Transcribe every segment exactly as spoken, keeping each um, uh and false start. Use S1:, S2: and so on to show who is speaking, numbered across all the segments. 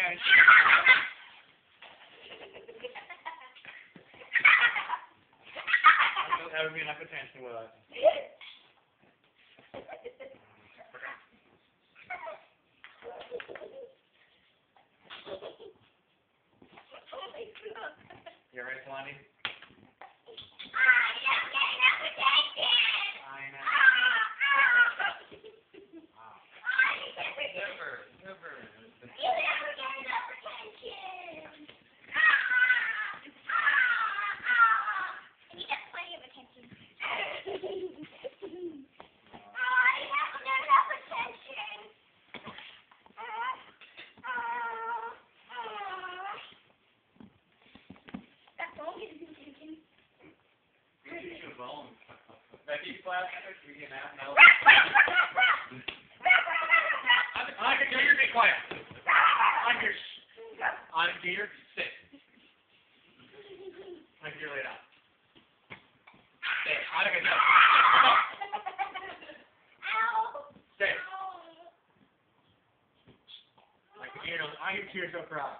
S1: attention. That would be enough attention with us. You alright, Kalani? Never, never.
S2: You never get enough attention. You get plenty of attention. Oh, you haven't got enough attention. That phone gives you attention.
S1: Use your phone. Becky, class, we can have now. Annika, do your be quiet. Annika, Annika, do your sit. Annika, you lay down. Sit. Annika, no.
S2: Ow.
S1: Sit. Annika, you know, I can hear so proud.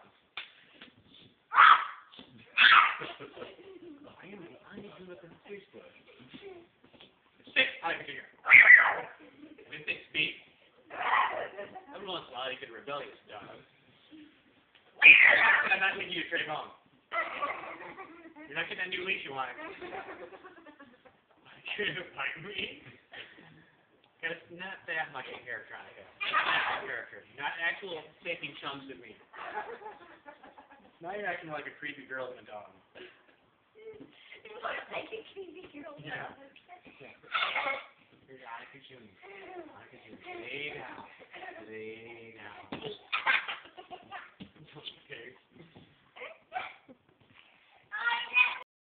S1: I am, I am doing it on Facebook. Sit. Annika, do your. I didn't say speak. Every once in a while you get a rebellious dog. I'm not taking you to trade home. You're not getting that new leash you wanted. You're gonna bite me? Because it's not that much of a character, Annika. Not a character. Not actual taking chunks of me. Now you're acting like a creepy girl and a dog.
S2: You look like a creepy girl.
S1: Yeah. Yeah. Here's Annika Junior Annika Junior Lay down. Lay